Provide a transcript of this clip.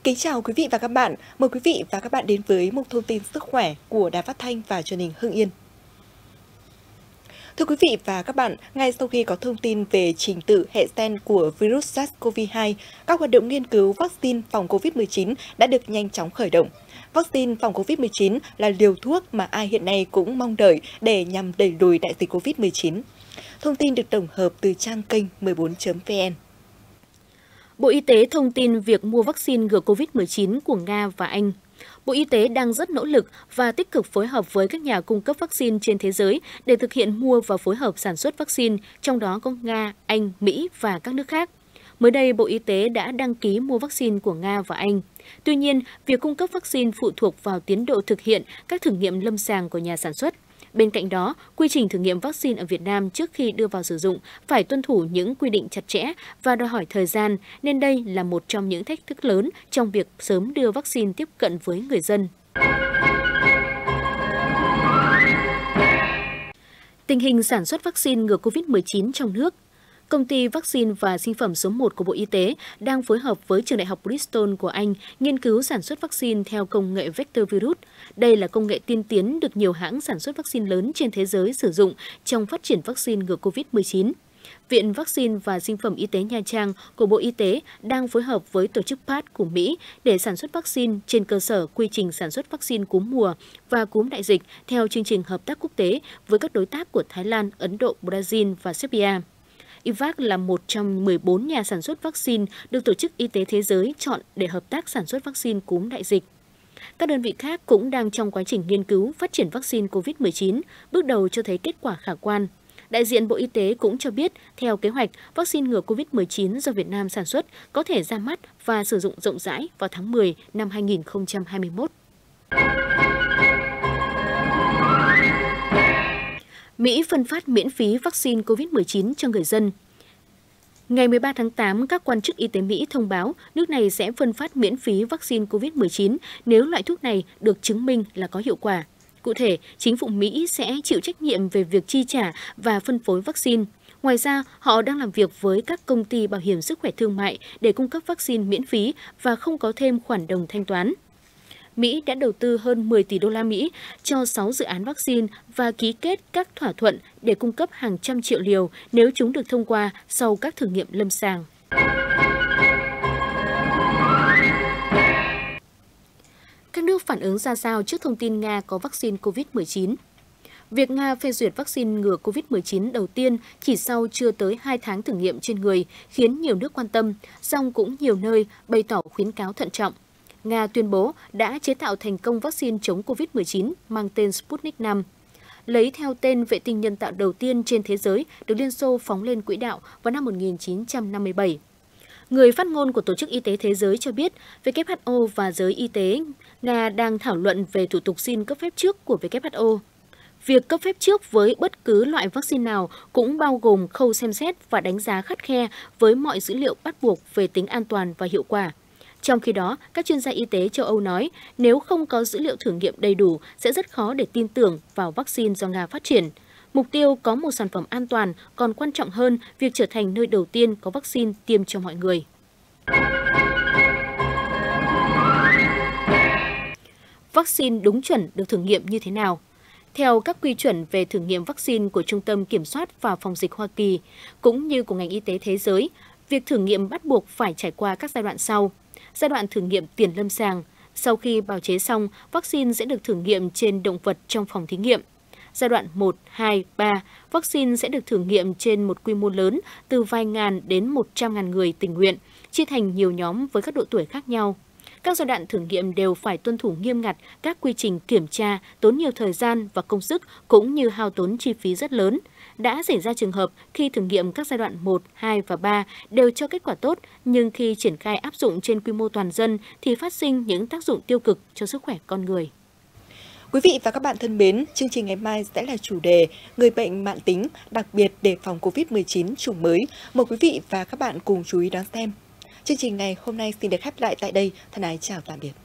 Kính chào quý vị và các bạn. Mời quý vị và các bạn đến với một thông tin sức khỏe của Đài Phát thanh và Truyền hình Hưng Yên. Thưa quý vị và các bạn, ngay sau khi có thông tin về trình tự hệ gen của virus SARS-CoV-2, các hoạt động nghiên cứu vaccine phòng COVID-19 đã được nhanh chóng khởi động. Vaccine phòng COVID-19 là liều thuốc mà ai hiện nay cũng mong đợi để nhằm đẩy lùi đại dịch COVID-19. Thông tin được tổng hợp từ trang kênh 14.vn. Bộ Y tế thông tin việc mua vaccine ngừa COVID-19 của Nga và Anh. Bộ Y tế đang rất nỗ lực và tích cực phối hợp với các nhà cung cấp vaccine trên thế giới để thực hiện mua và phối hợp sản xuất vaccine, trong đó có Nga, Anh, Mỹ và các nước khác. Mới đây, Bộ Y tế đã đăng ký mua vaccine của Nga và Anh. Tuy nhiên, việc cung cấp vaccine phụ thuộc vào tiến độ thực hiện các thử nghiệm lâm sàng của nhà sản xuất. Bên cạnh đó, quy trình thử nghiệm vaccine ở Việt Nam trước khi đưa vào sử dụng phải tuân thủ những quy định chặt chẽ và đòi hỏi thời gian, nên đây là một trong những thách thức lớn trong việc sớm đưa vaccine tiếp cận với người dân. Tình hình sản xuất vaccine ngừa COVID-19 trong nước. Công ty vaccine và sinh phẩm số 1 của Bộ Y tế đang phối hợp với trường đại học Bristol của Anh nghiên cứu sản xuất vaccine theo công nghệ vector virus. Đây là công nghệ tiên tiến được nhiều hãng sản xuất vaccine lớn trên thế giới sử dụng trong phát triển vaccine ngừa COVID-19. Viện Vaccine và Sinh phẩm Y tế Nha Trang của Bộ Y tế đang phối hợp với tổ chức PATH của Mỹ để sản xuất vaccine trên cơ sở quy trình sản xuất vaccine cúm mùa và cúm đại dịch theo chương trình hợp tác quốc tế với các đối tác của Thái Lan, Ấn Độ, Brazil và Serbia. IVAC là một trong 14 nhà sản xuất vaccine được Tổ chức Y tế Thế giới chọn để hợp tác sản xuất vaccine cúm đại dịch. Các đơn vị khác cũng đang trong quá trình nghiên cứu phát triển vaccine COVID-19, bước đầu cho thấy kết quả khả quan. Đại diện Bộ Y tế cũng cho biết, theo kế hoạch, vaccine ngừa COVID-19 do Việt Nam sản xuất có thể ra mắt và sử dụng rộng rãi vào tháng 10 năm 2021. Mỹ phân phát miễn phí vaccine COVID-19 cho người dân. Ngày 13 tháng 8, các quan chức y tế Mỹ thông báo nước này sẽ phân phát miễn phí vaccine COVID-19 nếu loại thuốc này được chứng minh là có hiệu quả. Cụ thể, chính phủ Mỹ sẽ chịu trách nhiệm về việc chi trả và phân phối vaccine. Ngoài ra, họ đang làm việc với các công ty bảo hiểm sức khỏe thương mại để cung cấp vaccine miễn phí và không có thêm khoản đồng thanh toán. Mỹ đã đầu tư hơn 10 tỷ đô la Mỹ cho 6 dự án vaccine và ký kết các thỏa thuận để cung cấp hàng trăm triệu liều nếu chúng được thông qua sau các thử nghiệm lâm sàng. Các nước phản ứng ra sao trước thông tin Nga có vaccine COVID-19? Việc Nga phê duyệt vaccine ngừa COVID-19 đầu tiên chỉ sau chưa tới 2 tháng thử nghiệm trên người khiến nhiều nước quan tâm, song cũng nhiều nơi bày tỏ khuyến cáo thận trọng. Nga tuyên bố đã chế tạo thành công vaccine chống COVID-19 mang tên Sputnik V. Lấy theo tên vệ tinh nhân tạo đầu tiên trên thế giới được Liên Xô phóng lên quỹ đạo vào năm 1957. Người phát ngôn của Tổ chức Y tế Thế giới cho biết WHO và giới y tế Nga đang thảo luận về thủ tục xin cấp phép trước của WHO. Việc cấp phép trước với bất cứ loại vaccine nào cũng bao gồm khâu xem xét và đánh giá khắt khe với mọi dữ liệu bắt buộc về tính an toàn và hiệu quả. Trong khi đó, các chuyên gia y tế châu Âu nói nếu không có dữ liệu thử nghiệm đầy đủ sẽ rất khó để tin tưởng vào vaccine do Nga phát triển. Mục tiêu có một sản phẩm an toàn còn quan trọng hơn việc trở thành nơi đầu tiên có vaccine tiêm cho mọi người. Vaccine đúng chuẩn được thử nghiệm như thế nào? Theo các quy chuẩn về thử nghiệm vaccine của Trung tâm Kiểm soát và Phòng dịch Hoa Kỳ, cũng như của ngành y tế thế giới, việc thử nghiệm bắt buộc phải trải qua các giai đoạn sau. Giai đoạn thử nghiệm tiền lâm sàng. Sau khi bào chế xong, vaccine sẽ được thử nghiệm trên động vật trong phòng thí nghiệm. Giai đoạn 1, 2, 3, vaccine sẽ được thử nghiệm trên một quy mô lớn từ vài ngàn đến 100.000 người tình nguyện, chia thành nhiều nhóm với các độ tuổi khác nhau. Các giai đoạn thử nghiệm đều phải tuân thủ nghiêm ngặt các quy trình kiểm tra, tốn nhiều thời gian và công sức cũng như hao tốn chi phí rất lớn. Đã xảy ra trường hợp khi thử nghiệm các giai đoạn 1, 2 và 3 đều cho kết quả tốt, nhưng khi triển khai áp dụng trên quy mô toàn dân thì phát sinh những tác dụng tiêu cực cho sức khỏe con người. Quý vị và các bạn thân mến, chương trình ngày mai sẽ là chủ đề Người bệnh mãn tính, đặc biệt đề phòng COVID-19 chủng mới. Mời quý vị và các bạn cùng chú ý đón xem. Chương trình ngày hôm nay xin được khép lại tại đây. Thân ái chào tạm biệt.